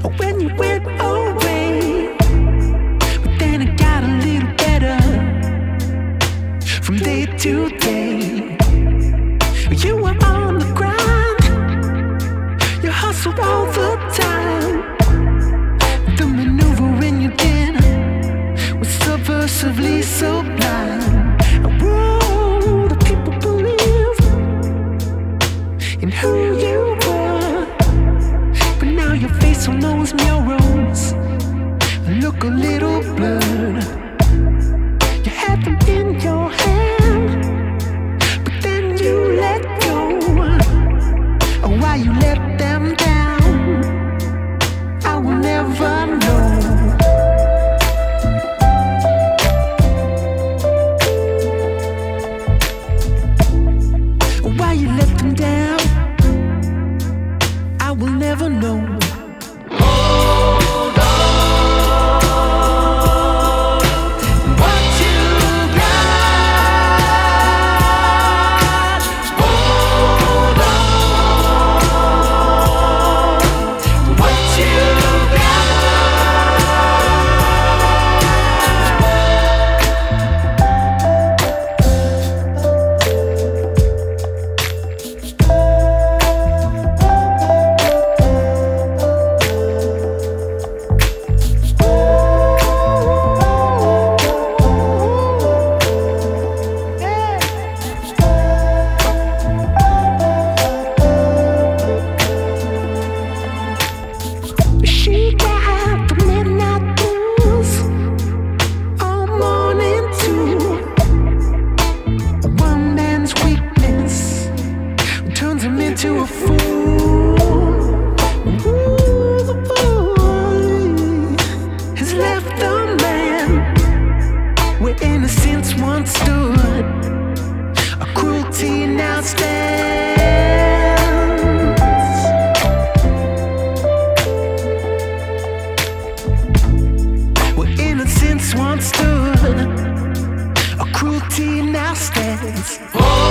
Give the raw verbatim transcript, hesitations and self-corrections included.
when you went away. But then it got a little better from day to day. You were on the grind, you hustled all the time. The maneuvering you did was subversively sublime. And whoa, the people believed in who you were. But now your face on those murals look a little blurred. You had them in your hand, but then you let go. Oh, why you let them down, I will never know. Why you let them down, I will never know. Hold on, what you got. Hold on, what you She got the midnight blues all morning too. One man's weakness turns him into a fool. Ooh, the boy has left the man where innocence once stood. A cruelty now stands. Where innocence once stood, a cruelty now stands. Oh,